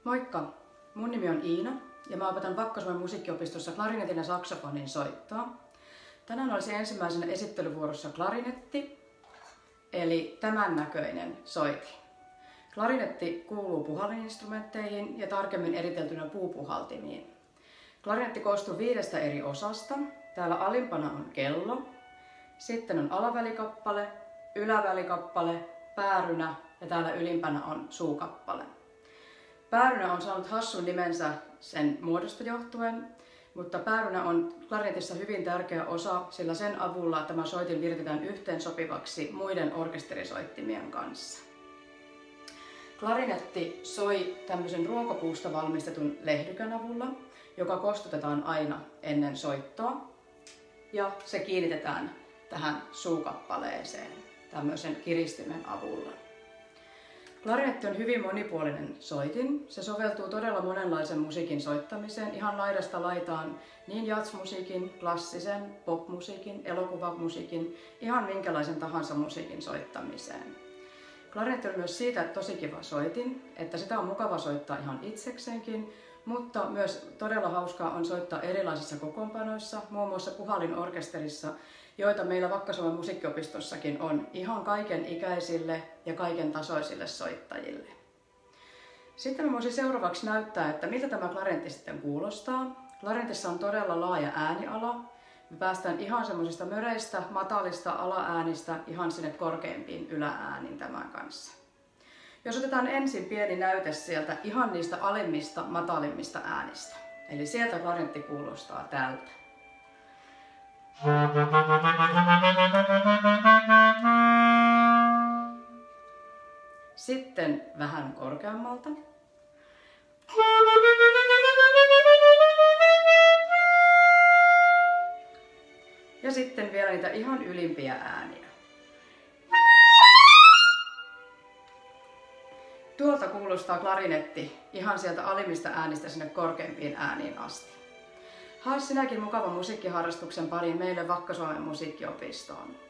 Moikka! Mun nimi on Iina ja mä opetan Vakka-Suomen musiikkiopistossa klarinetin ja saksofonin soittoa. Tänään olisi ensimmäisenä esittelyvuorossa klarinetti, eli tämän näköinen soitin. Klarinetti kuuluu puhallininstrumentteihin ja tarkemmin eriteltynä puupuhaltimiin. Klarinetti koostuu 5 eri osasta. Täällä alimpana on kello, sitten on alavälikappale, ylävälikappale, päärynä ja täällä ylimpänä on suukappale. Päärynä on saanut hassun nimensä sen muodosta johtuen, mutta päärynä on klarinetissa hyvin tärkeä osa, sillä sen avulla tämä soitin viritetään yhteensopivaksi muiden orkesterisoittimien kanssa. Klarinetti soi tämmöisen ruokopuusta valmistetun lehdykän avulla, joka kostutetaan aina ennen soittoa, ja se kiinnitetään tähän suukappaleeseen tämmöisen kiristimen avulla. Klarinetti on hyvin monipuolinen soitin. Se soveltuu todella monenlaisen musiikin soittamiseen, ihan laidasta laitaan, niin jazzmusiikin, klassisen, popmusiikin, elokuvamusiikin, ihan minkälaisen tahansa musiikin soittamiseen. Klarinetti on myös siitä tosi kiva soitin, että sitä on mukava soittaa ihan itsekseenkin, mutta myös todella hauskaa on soittaa erilaisissa kokoonpanoissa, muun muassa puhallinorkesterissa, joita meillä Vakka-Suomen musiikkiopistossakin on ihan kaiken ikäisille ja kaiken tasoisille soittajille. Sitten mä voisin seuraavaksi näyttää, että miltä tämä klarinetti sitten kuulostaa. Klarinetissa on todella laaja ääniala. Me päästään ihan semmoisista möreistä, matalista alaäänistä ihan sinne korkeimpiin yläääniin tämän kanssa. Jos otetaan ensin pieni näyte sieltä ihan niistä alimmista, matalimmista äänistä. Eli sieltä klarinetti kuulostaa tältä. Sitten vähän korkeammalta. Ja sitten vielä niitä ihan ylimpiä ääniä. Tuolta kuulostaa klarinetti ihan sieltä alimmista äänistä sinne korkeimpiin ääniin asti. Hae sinäkin mukava musiikkiharrastuksen pariin meille Vakka-Suomen musiikkiopistoon.